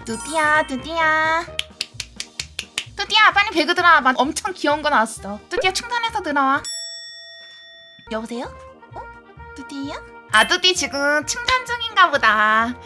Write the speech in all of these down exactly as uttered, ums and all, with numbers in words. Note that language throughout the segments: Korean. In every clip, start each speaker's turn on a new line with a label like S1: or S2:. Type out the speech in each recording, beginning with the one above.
S1: 뚜띠야 뚜띠야 뚜띠야 빨리 배그 들어와. 엄청 귀여운 거 나왔어. 뚜띠야 충전해서 들어와. 여보세요? 어? 뚜띠야? 아 뚜띠 지금 충전 중인가 보다.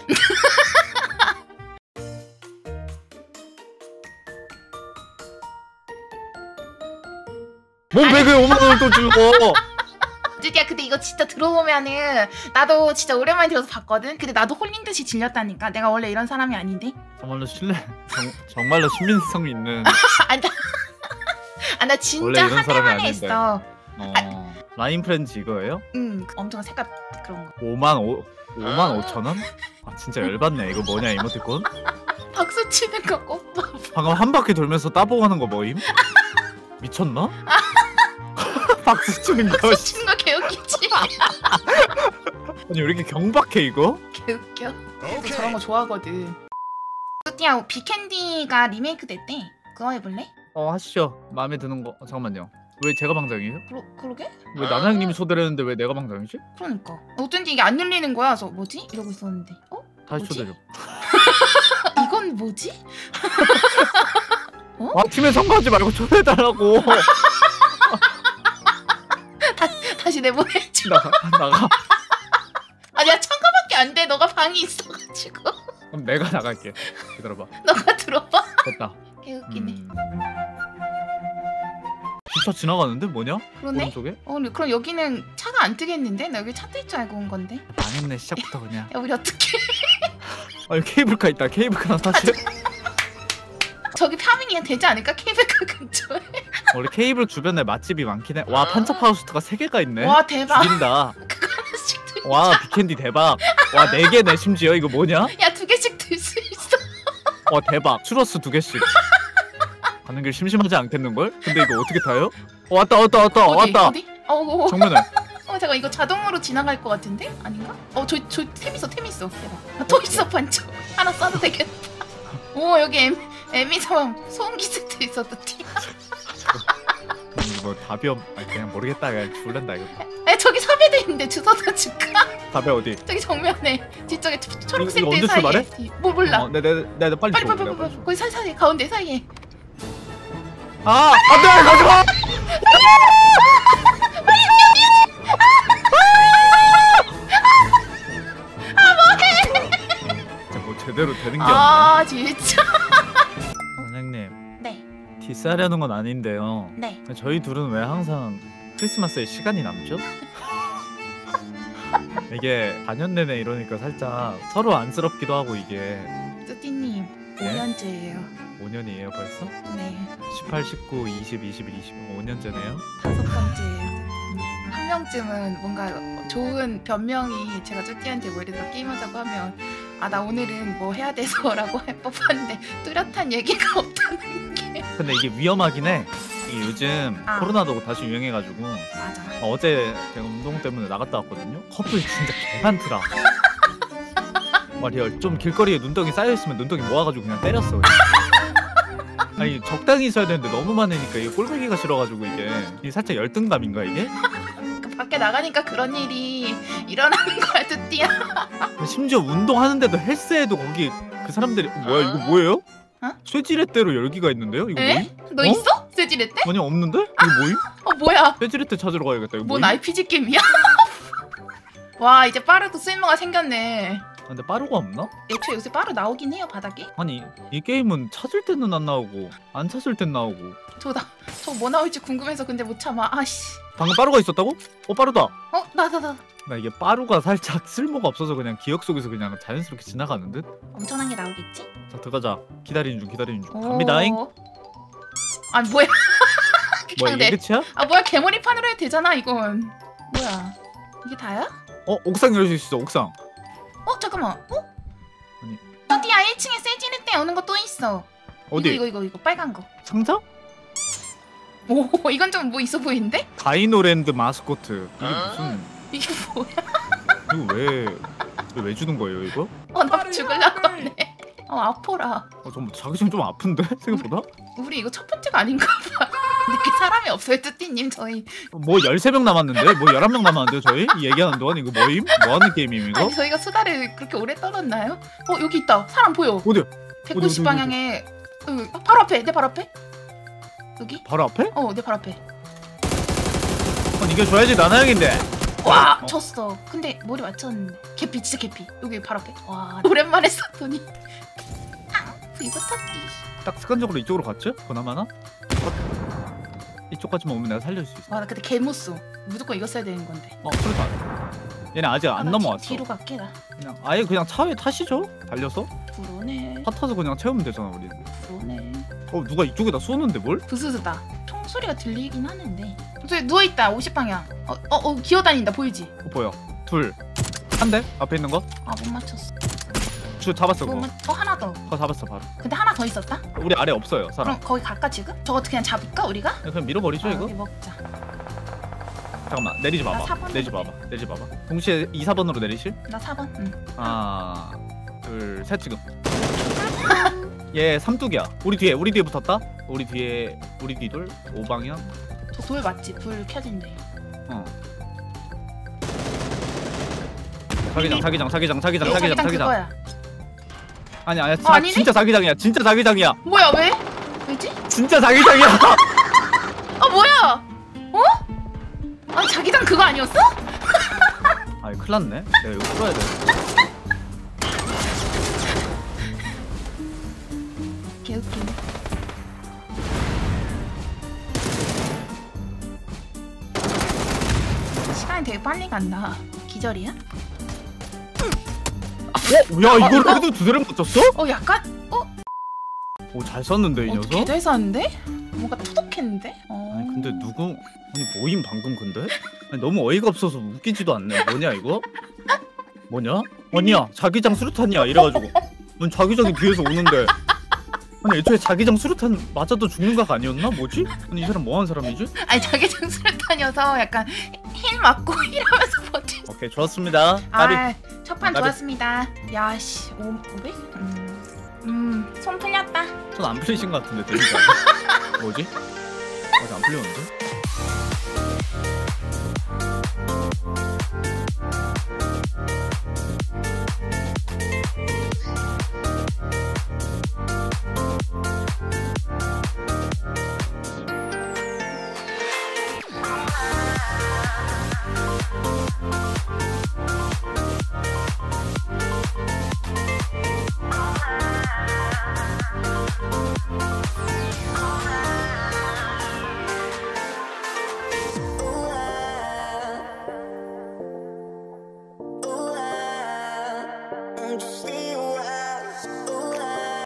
S2: 뭔 배그에 오만 원을 또 주고.
S1: 뚜띠야 근데 이거 진짜 들어보면은 나도 진짜 오랜만에 들어서 봤거든. 근데 나도 홀린 듯이 질렸다니까. 내가 원래 이런 사람이 아닌데.
S2: 정말로 신뢰 정, 정말로 신빙성 있는.
S1: 아 나 아, 나 진짜 한 달 만에 했어.
S2: 어, 아, 라인 프렌즈 이거예요?
S1: 응 엄청 색깔 그런 거.
S2: 오만 오 오만 오천 원? 아 진짜 열받네. 이거 뭐냐 이모티콘?
S1: 박수 치는 거 꼭 봐.
S2: 방금 한 바퀴 돌면서 따보고 하는 거 뭐임? 미쳤나? 박수 치는 거.
S1: 박수 치는 거 개웃기지.
S2: 아니 왜 이렇게 경박해 이거?
S1: 개웃겨. 그래서 저런 거 좋아하거든. 뚜띠야 비캔디가 리메이크 됐대. 그거 해볼래?
S2: 어 하시죠. 마음에 드는 거. 어, 잠깐만요. 왜 제가 방장이에요?
S1: 그러, 그러게?
S2: 왜 나나형님이 초대를 했는데 왜 내가 방장이지?
S1: 그러니까 어쩐지 이게 안 열리는 거야. 그래서 뭐지? 이러고 있었는데 어?
S2: 다시
S1: 뭐지?
S2: 초대줘.
S1: 이건 뭐지? 어?
S2: 아 팀에 선거하지 말고 초대해달라고.
S1: 다시 내보내줘.
S2: 나가 나가.
S1: 아니야 참가밖에 안 돼. 너가 방이 있어가지고.
S2: 그럼 내가 나갈게. 기다려봐.
S1: 너가 들어봐.
S2: 됐다.
S1: 개웃기네.
S2: 음... 주차 지나가는데 뭐냐?
S1: 그러네?
S2: 오른쪽에?
S1: 어 근데 그럼 여기는 차가 안 뜨겠는데? 나 여기 차 뜰 줄 알고 온 건데.
S2: 망했네 시작부터 그냥.
S1: 야 우리 어떡해.
S2: 아 여기 케이블카 있다. 케이블카 사실.
S1: 저기 파밍이 되지 않을까? 케이블카 근처에.
S2: 원래 케이블 주변에 맛집이 많긴 해. 와 판차파우스트가 세 개가 있네.
S1: 와 대박.
S2: 죽인다.
S1: 그거 하나씩 들.
S2: 와 비캔디 대박. 와 네 개네 심지어. 이거 뭐냐?
S1: 야두 개씩 들 수 있어.
S2: 와 대박. 추러스 두 개씩. 가는 길 심심하지 않겠는걸? 근데 이거 어떻게 타요? 어, 왔다 왔다 왔다
S1: 어디?
S2: 왔다.
S1: 어디? 어, 어, 어.
S2: 정면에.
S1: 어 잠깐 이거 자동으로 지나갈 것 같은데? 아닌가? 어저저템 있어 템 있어. 대박. 아, 또 있어 반쪽. 하나 쏴도 되겠다. 오 여기 엠 에미사왕 소음기색도 있어 뚜띠야.
S2: 이거 답이 없. 아 그냥 모르겠다. 그냥 죽는다 이거.
S1: 에 저기 삽에도 있는데 주워다 줄까?
S2: 답이 어디?
S1: 저기 정면에 뒤쪽에 초- 초록색
S2: 이거
S1: 대
S2: 언제
S1: 사이에.
S2: 출발해?
S1: 뭐 몰라.
S2: 어, 네네 네네 빨리
S1: 빨리
S2: 줘,
S1: 빨리 빨리
S2: 내가
S1: 빨리 거기 사이 사이 가운데 사이에.
S2: 아 안돼 가지마. 진짜 뭐 제대로 되는 게 없네.
S1: 아 진짜.
S2: 선생님
S1: 네
S2: 디스하려는 건 아닌데요.
S1: 네.
S2: 저희 둘은 왜 항상 크리스마스에 시간이 남죠? 이게 사 년 내내 이러니까 살짝 서로 안쓰럽기도 하고 이게.
S1: 뚜띠님
S2: 네?
S1: 오 년째예요.
S2: 오 년이에요 벌써?
S1: 네
S2: 십팔, 십구, 이십, 이십일, 이십오 년째네요.
S1: 다섯 번째예요. 한 명쯤은 뭔가 좋은 변명이 제가 뚜띠한테 뭐 예를 들어 게임하자고 하면 아 나 오늘은 뭐 해야 돼서라고 할 법한데 뚜렷한 얘기가 없다는 게.
S2: 근데 이게 위험하긴 해. 이게 요즘
S1: 아.
S2: 코로나도 다시 유행해가지고
S1: 맞아.
S2: 어제 제가 운동 때문에 나갔다 왔거든요. 커플 진짜 개 많더라. 말이야 좀 길거리에 눈덩이 쌓여있으면 눈덩이 모아가지고 그냥 때렸어 그냥. 아니 적당히 있어야 되는데 너무 많으니까 이게 꼴보기가 싫어가지고 이게, 이게 살짝 열등감인가 이게?
S1: 그 밖에 나가니까 그런 일이 일어나는 거야 뚜띠야.
S2: 심지어 운동하는데도 헬스에도 거기 그 사람들이 어, 뭐야 이거 뭐예요?
S1: 어?
S2: 쇠지렛대로 열기가 있는데요? 이거
S1: 에?
S2: 뭐임?
S1: 너
S2: 어?
S1: 있어? 쇠지렛 때?
S2: 아니 없는데? 이거 뭐임?
S1: 어 뭐야?
S2: 쇠지렛대 찾으러 가야겠다. 이거
S1: 뭔
S2: 뭐임?
S1: 알피지 게임이야? 와 이제 빠르도 쓸모가 생겼네.
S2: 아, 근데 빠루가 없나?
S1: 애초에 요새 빠르 나오긴 해요 바닥에.
S2: 아니 이 게임은 찾을 때는 안 나오고 안 찾을 땐 나오고.
S1: 저나 저 뭐 나올지 궁금해서 근데 못 참아. 아씨.
S2: 방금 빠루가 있었다고? 어 빠루다.
S1: 어 나 나 나.
S2: 나 이게 빠루가 살짝 쓸모가 없어서 그냥 기억 속에서 그냥 자연스럽게 지나가는 듯?
S1: 엄청난 게 나오겠지?
S2: 자 들어가자. 기다리는 중 기다리는 중 갑니다잉.
S1: 아 뭐야?
S2: 뭐야
S1: 그냥 내.
S2: 이게 끝이야?
S1: 아 뭐야 개머리판으로 해도 되잖아 이건. 뭐야? 이게 다야?
S2: 어 옥상 열 수 있어 옥상.
S1: 어 잠깐만. 어?
S2: 아니.
S1: 어디야 일 층에 세지를 때 오는 거 또 있어.
S2: 어디?
S1: 이거 이거 이거 이거 빨간 거.
S2: 상자?
S1: 오 이건 좀 뭐 있어 보이는데?
S2: 다이노랜드 마스코트. 이게 무슨
S1: 이게 뭐야?
S2: 이거 왜 왜 주는 거예요 이거?
S1: 어나 죽을라고 하네. 어 아파라.
S2: 어 좀 자기장 좀 아픈데 생각보다?
S1: 우리 이거 첫 번째가 아닌가 봐. 근데 그 사람이 없어요 뚜띠님 저희.
S2: 뭐 열세 명 남았는데? 뭐 열한 명 남았는데요 저희? 이 얘기하는 동안 이거 뭐임? 뭐하는 게임임 이거?
S1: 아니 저희가 수다를 그렇게 오래 떨었나요? 어 여기 있다. 사람 보여.
S2: 어디?
S1: 백구십 방향에 여기 바로 앞에 내 바로 앞에 여기
S2: 바로 앞에?
S1: 어 내 바로 앞에
S2: 어, 이겨줘야지 나나 형인데.
S1: 와
S2: 어.
S1: 졌어 근데 머리 맞췄는데 개피 진짜 개피 여기 바로 앞에 와 오랜만에 쐈더니 이거 탔디
S2: 딱 습관적으로 이쪽으로 갔죠? 그나마나? 이쪽까지만 오면 내가 살릴 수 있어.
S1: 와 나 그때 개 못 쏘 무조건 이거 써야 되는 건데
S2: 어 그러니까 얘네 아직 안
S1: 아, 나
S2: 넘어왔어.
S1: 뒤로 갈게 나
S2: 그냥 아예 그냥 차에 타시죠? 달려서?
S1: 불오네
S2: 차 타서 그냥 채우면 되잖아 우리.
S1: 불오네
S2: 어 누가 이쪽에다 쏘는데 뭘?
S1: 부스스다 총소리가 들리긴 하는데 저기 누워있다 오십 방향 어, 어, 어 기어다닌다 보이지?
S2: 어, 보여. 둘. 한 대? 앞에 있는 거?
S1: 아 못 맞췄어
S2: 주 잡았어
S1: 못
S2: 그거.
S1: 맞... 어 하나 더
S2: 그거 잡았어 바로.
S1: 근데 하나 더 있었다?
S2: 우리 아래 없어요 사람.
S1: 그럼 거기 갈까 지금? 저거 그냥 잡을까 우리가?
S2: 그냥 밀어버리죠
S1: 아,
S2: 이거?
S1: 여기 먹자
S2: 잠깐만 내리지
S1: 나
S2: 봐봐.
S1: 사 번
S2: 내리지
S1: 해볼게.
S2: 봐봐. 내리지 봐봐. 동시에 이, 사 번으로 내리실?
S1: 나 사 번 응.
S2: 하나 둘 셋 지금. 얘 삼뚝이야. 우리 뒤에 우리 뒤에 붙었다. 우리 뒤에 우리 뒤돌 오 방향.
S1: 저 돌 맞지? 불 켜진대
S2: 어. 자기장 자기장 자기장 자기장
S1: 이거
S2: 자기장
S1: 자기장
S2: 자기장.
S1: 그거야
S2: 아니 아니야.
S1: 어,
S2: 자,
S1: 아니네?
S2: 진짜 자기장이야. 진짜 자기장이야.
S1: 뭐야 왜? 왜지?
S2: 진짜 자기장이야.
S1: 아 뭐야? 어? 아 자기장 그거 아니었어?
S2: 아이 큰일 났네. 내가 이거 풀어야 돼.
S1: 개웃기네 시간이 되게 빨리 간다 기절이야?
S2: 어? 야 이걸
S1: 이거?
S2: 해도 두 대를 맞췄어?
S1: 어 약간? 어?
S2: 오 잘 쐈는데 이 녀석?
S1: 어떻게 대사는데? 뭔가 투독했는데? 어...
S2: 아니 근데 누구? 아니 뭐임 방금 근데? 아니, 너무 어이가 없어서 웃기지도 않네. 뭐냐 이거? 뭐냐? 아니야 자기장 수류탄이야 이래가지고 넌 자기장이 뒤에서 오는데 아니 애초에 자기장 수류탄 맞아도 죽는 각 아니었나? 뭐지? 아니 이 사람 뭐하는 사람이지?
S1: 아니 자기장 수류탄이어서 약간 힐 맞고 이러면서 버티
S2: 오케이 좋았습니다. 까비.
S1: 아, 첫 판
S2: 까비.
S1: 좋았습니다. 야씨, 오백? 음, 음, 손 풀렸다.
S2: 손 안 풀리신 것 같은데 되니까 뭐지? 아직 안 풀렸는데?